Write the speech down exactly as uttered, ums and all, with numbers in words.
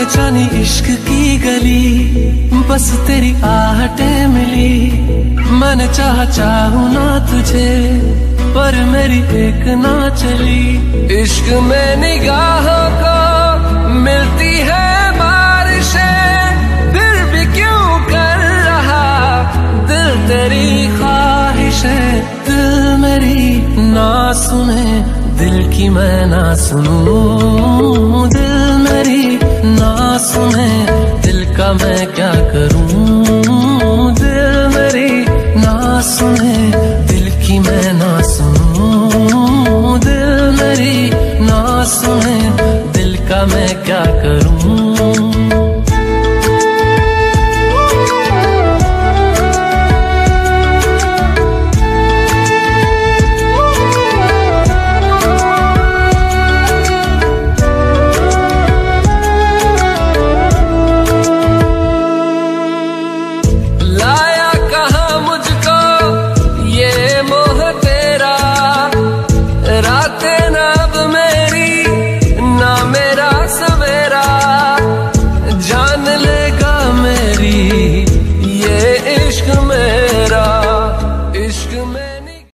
जानी इश्क की गली, बस तेरी आहटें मिली। मैंने चाहा चाहूं ना तुझे, पर मेरी एक ना चली। इश्क में निगाहों को मिलती है बारिशें, फिर भी क्यों कर रहा दिल तेरी ख्वाहिशें। दिल मेरी ना सुने, दिल की मैं ना सुनूं। दिल मेरी ना सुने, दिल का मैं क्या करूं। दिल मेरी ना सुने, दिल की मैं